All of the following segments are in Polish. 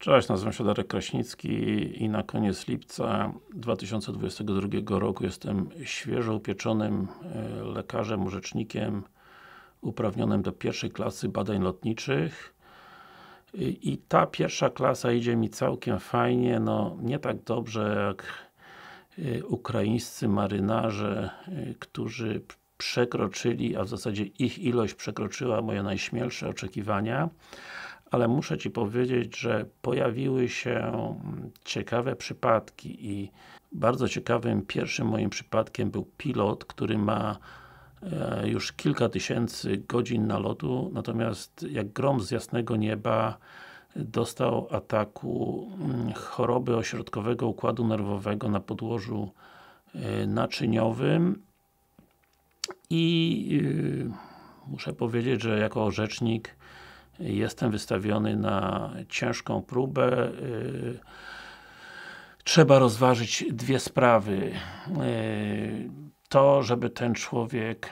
Cześć, nazywam się Darek Kraśnicki i na koniec lipca 2022 roku jestem świeżo upieczonym lekarzem, orzecznikiem uprawnionym do pierwszej klasy badań lotniczych i ta pierwsza klasa idzie mi całkiem fajnie, no nie tak dobrze jak ukraińscy marynarze, którzy przekroczyli, a w zasadzie ich ilość przekroczyła moje najśmielsze oczekiwania, ale muszę Ci powiedzieć, że pojawiły się ciekawe przypadki i bardzo ciekawym pierwszym moim przypadkiem był pilot, który ma już kilka tysięcy godzin nalotu, natomiast jak grom z jasnego nieba dostał ataku choroby ośrodkowego układu nerwowego na podłożu naczyniowym i muszę powiedzieć, że jako orzecznik jestem wystawiony na ciężką próbę. Trzeba rozważyć dwie sprawy. To, żeby ten człowiek,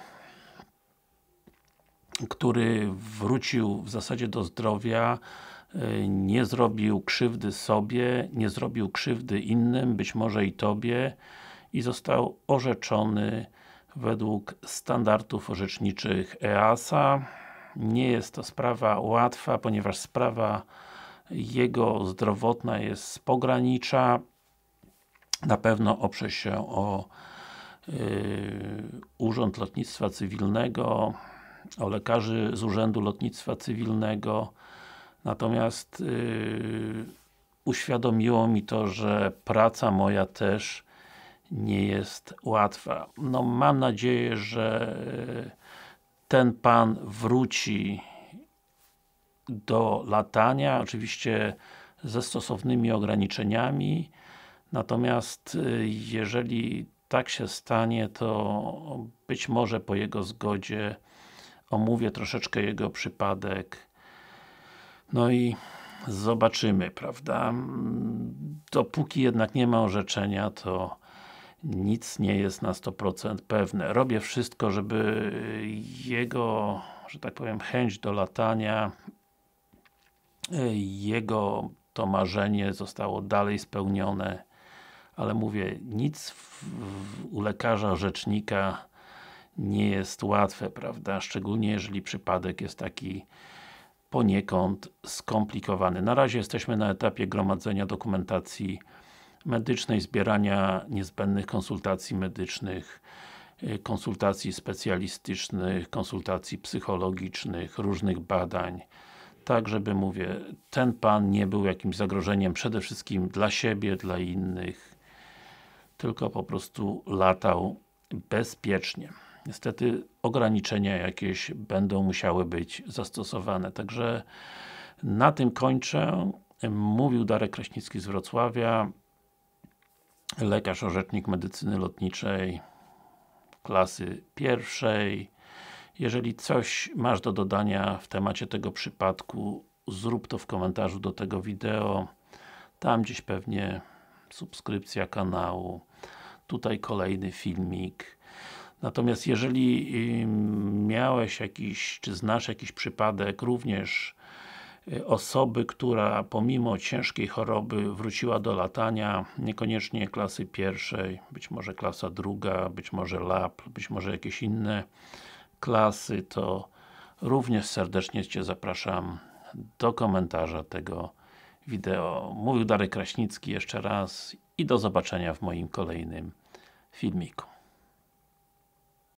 który wrócił w zasadzie do zdrowia, nie zrobił krzywdy sobie, nie zrobił krzywdy innym, być może i Tobie i został orzeczony według standardów orzeczniczych EASA. Nie jest to sprawa łatwa, ponieważ sprawa jego zdrowotna jest z pogranicza. Na pewno oprze się o Urząd Lotnictwa Cywilnego, o lekarzy z Urzędu Lotnictwa Cywilnego. Natomiast uświadomiło mi to, że praca moja też nie jest łatwa. No mam nadzieję, że ten Pan wróci do latania, oczywiście ze stosownymi ograniczeniami, natomiast jeżeli tak się stanie, to być może po jego zgodzie omówię troszeczkę jego przypadek, no i zobaczymy, prawda? Dopóki jednak nie ma orzeczenia, to nic nie jest na 100% pewne. Robię wszystko, żeby jego, że tak powiem, chęć do latania, jego to marzenie zostało dalej spełnione, ale mówię, nic u lekarza, orzecznika nie jest łatwe, prawda? Szczególnie jeżeli przypadek jest taki poniekąd skomplikowany. Na razie jesteśmy na etapie gromadzenia dokumentacji medycznej, zbierania niezbędnych konsultacji medycznych, konsultacji specjalistycznych, konsultacji psychologicznych, różnych badań, tak żeby, mówię, ten Pan nie był jakimś zagrożeniem przede wszystkim dla siebie, dla innych, tylko po prostu latał bezpiecznie. Niestety ograniczenia jakieś będą musiały być zastosowane, także na tym kończę. Mówił Darek Kraśnicki z Wrocławia, lekarz, orzecznik medycyny lotniczej klasy pierwszej. Jeżeli coś masz do dodania w temacie tego przypadku, zrób to w komentarzu do tego wideo. Tam gdzieś pewnie subskrypcja kanału. Tutaj kolejny filmik. Natomiast jeżeli miałeś jakiś, czy znasz jakiś przypadek również osoby, która pomimo ciężkiej choroby wróciła do latania, niekoniecznie klasy pierwszej, być może klasa druga, być może lab, być może jakieś inne klasy, to również serdecznie Cię zapraszam do komentarza tego wideo. Mówił Darek Kraśnicki jeszcze raz i do zobaczenia w moim kolejnym filmiku.